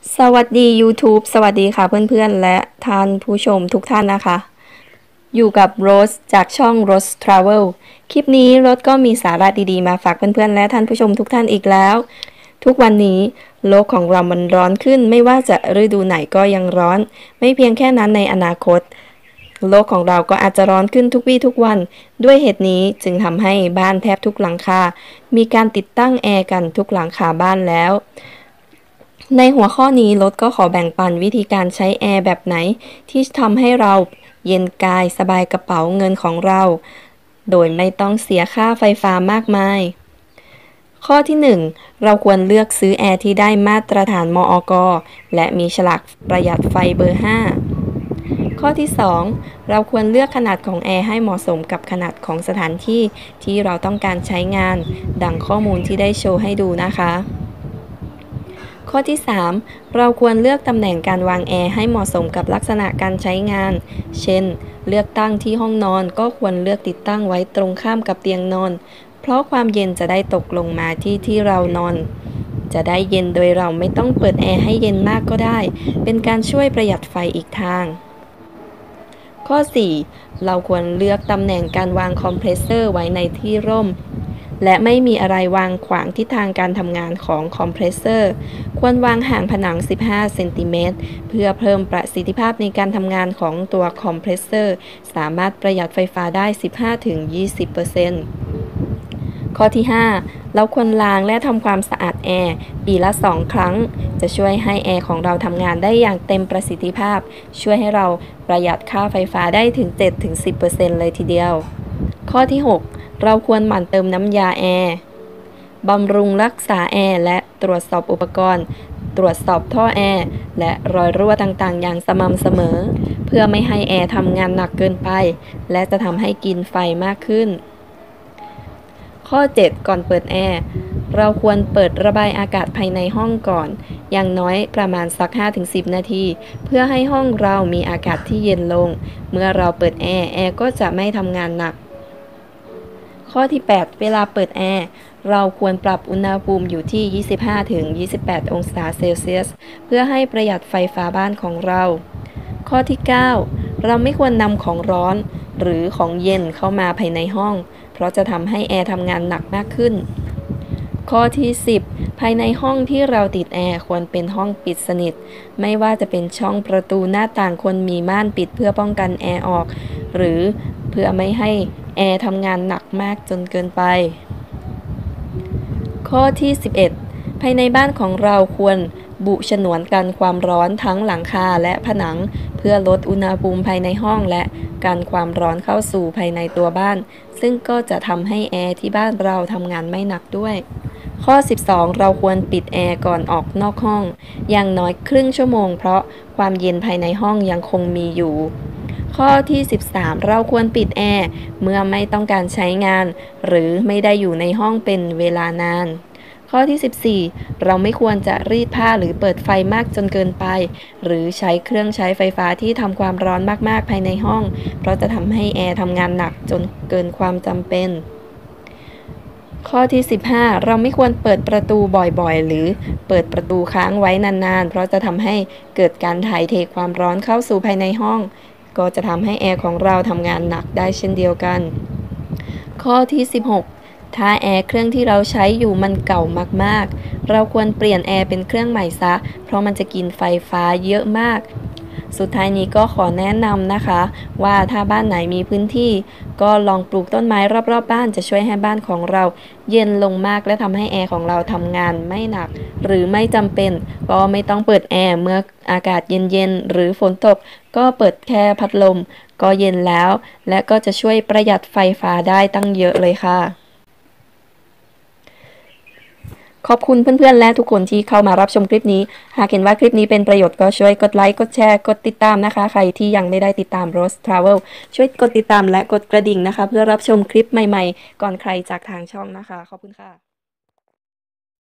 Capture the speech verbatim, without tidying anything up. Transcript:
สวัสดี YouTube สวัสดีค่ะเพื่อนๆและท่านผู้ชมทุกท่านนะคะอยู่กับโรสจากช่อง Rose Travel คลิปนี้โรสก็มีสาระดีๆมาฝากเพื่อนๆและท่านผู้ชมทุกท่านอีกแล้วทุกวันนี้โลกของเรามันร้อนขึ้นไม่ว่าจะฤดูไหนก็ยังร้อนไม่เพียงแค่นั้นในอนาคตโลกของเราก็อาจจะร้อนขึ้นทุกวี่ทุกวันด้วยเหตุนี้จึงทำให้บ้านแทบทุกหลังคามีการติดตั้งแอร์กันทุกหลังคาบ้านแล้วในหัวข้อนี้รถก็ขอแบ่งปันวิธีการใช้แอร์แบบไหนที่ทำให้เราเย็นกายสบายกระเป๋าเงินของเราโดยไม่ต้องเสียค่าไฟฟ้ามากมายข้อที่หนึ่งเราควรเลือกซื้อแอร์ที่ได้มาตรฐานมอก.และมีฉลากประหยัดไฟเบอร์ห้าข้อที่สองเราควรเลือกขนาดของแอร์ให้เหมาะสมกับขนาดของสถานที่ที่เราต้องการใช้งานดังข้อมูลที่ได้โชว์ให้ดูนะคะข้อที่สามเราควรเลือกตำแหน่งการวางแอร์ให้เหมาะสมกับลักษณะการใช้งานเช่นเลือกตั้งที่ห้องนอนก็ควรเลือกติดตั้งไว้ตรงข้ามกับเตียงนอนเพราะความเย็นจะได้ตกลงมาที่ที่เรานอนจะได้เย็นโดยเราไม่ต้องเปิดแอร์ให้เย็นมากก็ได้เป็นการช่วยประหยัดไฟอีกทางข้อสี่เราควรเลือกตำแหน่งการวางคอมเพรสเซอร์ไว้ในที่ร่มและไม่มีอะไรวางขวางทิศทางการทำงานของคอมเพรสเซอร์ควรวางห่างผนังสิบห้าเซนติเมตรเพื่อเพิ่มประสิทธิภาพในการทำงานของตัวคอมเพรสเซอร์สามารถประหยัดไฟฟ้าได้ สิบห้าถึงยี่สิบเปอร์เซ็นต์ ข้อที่ห้าเราควรล้างและทำความสะอาดแอร์ปีละสองครั้งจะช่วยให้แอร์ของเราทำงานได้อย่างเต็มประสิทธิภาพช่วยให้เราประหยัดค่าไฟฟ้าได้ถึง เจ็ดถึงสิบเปอร์เซ็นต์ เลยทีเดียวข้อที่หกเราควรหมั่นเติมน้ำยาแอร์บำรุงรักษาแอร์และตรวจสอบอุปกรณ์ตรวจสอบท่อแอร์และรอยรั่วต่างๆอย่างสม่ำเสมอเพื่อไม่ให้แอร์ทำงานหนักเกินไปและจะทำให้กินไฟมากขึ้นข้อเจ็ดก่อนเปิดแอร์เราควรเปิดระบายอากาศภายในห้องก่อนอย่างน้อยประมาณสัก ห้าถึงสิบ นาทีเพื่อให้ห้องเรามีอากาศที่เย็นลงเมื่อเราเปิดแอร์แอร์ก็จะไม่ทำงานหนักข้อที่แปดเวลาเปิดแอร์เราควรปรับอุณหภูมิอยู่ที่ ยี่สิบห้าถึงยี่สิบแปด องศาเซลเซียสเพื่อให้ประหยัดไฟฟ้าบ้านของเราข้อที่เก้าเราไม่ควรนำของร้อนหรือของเย็นเข้ามาภายในห้องเพราะจะทำให้แอร์ทำงานหนักมากขึ้นข้อที่สิบภายในห้องที่เราติดแอร์ควรเป็นห้องปิดสนิทไม่ว่าจะเป็นช่องประตูหน้าต่างควรมีม่านปิดเพื่อป้องกันแอร์ออกหรือเพื่อไม่ให้แอร์ทำงานหนักมากจนเกินไปข้อที่สิบเอ็ดภายในบ้านของเราควรบุฉนวนกันความร้อนทั้งหลังคาและผนังเพื่อลดอุณหภูมิภายในห้องและกันความร้อนเข้าสู่ภายในตัวบ้านซึ่งก็จะทำให้แอร์ที่บ้านเราทำงานไม่หนักด้วยข้อสิบสองเราควรปิดแอร์ก่อนออกนอกห้องอย่างน้อยครึ่งชั่วโมงเพราะความเย็นภายในห้องยังคงมีอยู่ข้อที่สิบสามเราควรปิดแอร์เมื่อไม่ต้องการใช้งานหรือไม่ได้อยู่ในห้องเป็นเวลานานข้อที่สิบสี่เราไม่ควรจะรีดผ้าหรือเปิดไฟมากจนเกินไปหรือใช้เครื่องใช้ไฟฟ้าที่ทำความร้อนมากๆภายในห้องเพราะจะทำให้แอร์ทำงานหนักจนเกินความจำเป็นข้อที่สิบห้าเราไม่ควรเปิดประตูบ่อยๆหรือเปิดประตูค้างไว้นานๆเพราะจะทำให้เกิดการถ่ายเทความร้อนเข้าสู่ภายในห้องก็จะทำให้แอร์ของเราทำงานหนักได้เช่นเดียวกันข้อที่สิบหกถ้าแอร์เครื่องที่เราใช้อยู่มันเก่ามากๆเราควรเปลี่ยนแอร์เป็นเครื่องใหม่ซะเพราะมันจะกินไฟฟ้าเยอะมากสุดท้ายนี้ก็ขอแนะนำนะคะว่าถ้าบ้านไหนมีพื้นที่ก็ลองปลูกต้นไม้รอบๆบ้านจะช่วยให้บ้านของเราเย็นลงมากและทำให้แอร์ของเราทำงานไม่หนักหรือไม่จำเป็นก็ไม่ต้องเปิดแอร์เมื่ออากาศเย็นๆหรือฝนตกก็เปิดแค่พัดลมก็เย็นแล้วและก็จะช่วยประหยัดไฟฟ้าได้ตั้งเยอะเลยค่ะขอบคุณเพื่อนๆและทุกคนที่เข้ามารับชมคลิปนี้หากเห็นว่าคลิปนี้เป็นประโยชน์ก็ช่วยกดไลค์กดแชร์กดติดตามนะคะใครที่ยังไม่ได้ติดตาม Rose Travel ช่วยกดติดตามและกดกระดิ่งนะคะเพื่อรับชมคลิปใหม่ๆก่อนใครจากทางช่องนะคะขอบคุณค่ะ